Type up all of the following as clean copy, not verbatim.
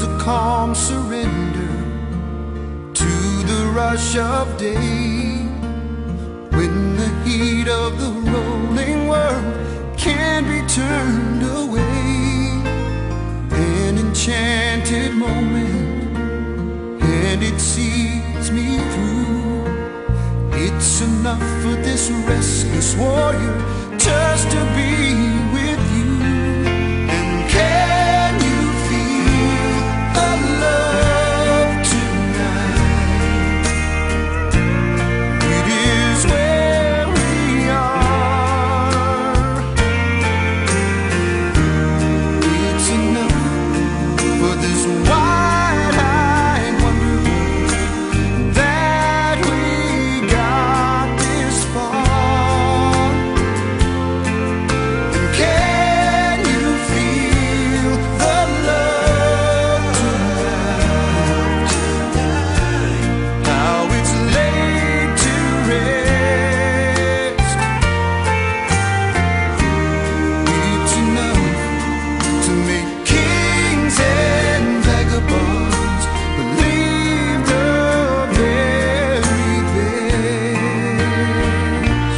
There's a calm surrender to the rush of day, when the heat of the rolling world can't be turned away. An enchanted moment, and it sees me through. It's enough for this restless warrior just to be with you. And can you feel the love tonight? It is where we are. It's enough for this wide-eyed wonder that we got this far. And can you feel the love tonight? How it's laid to rest. It's enough to make kings and vagabonds believe the very best.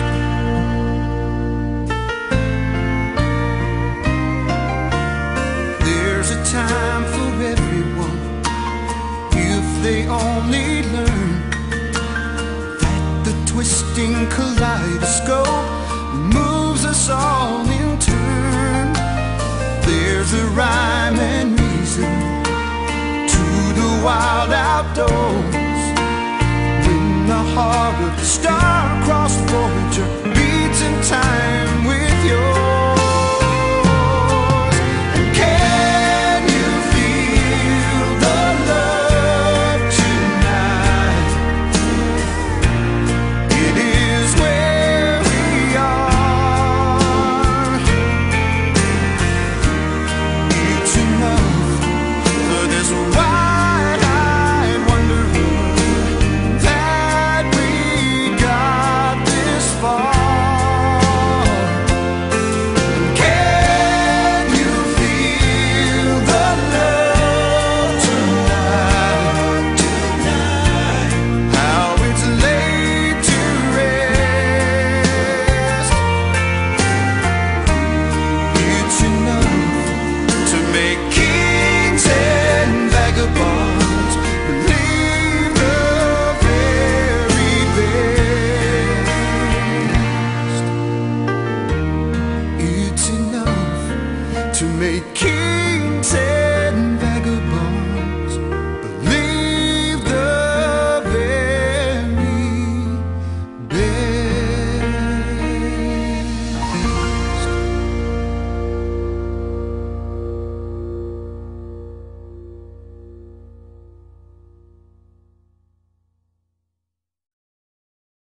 There's a time for everyone, if they only learn that the twisting kaleidoscope moves us all in turn. There's a rhyme and reason to the wild outdoors, when the heart of the star-crossed Voyager beats in time with yours. And can you feel the love tonight? It is where we are. It's enough for this wide-eyed wanderer that we got this far. And can you feel the love tonight? How it's laid to rest. It's enough to make kings and vagabonds believe the very best. It's enough to make kings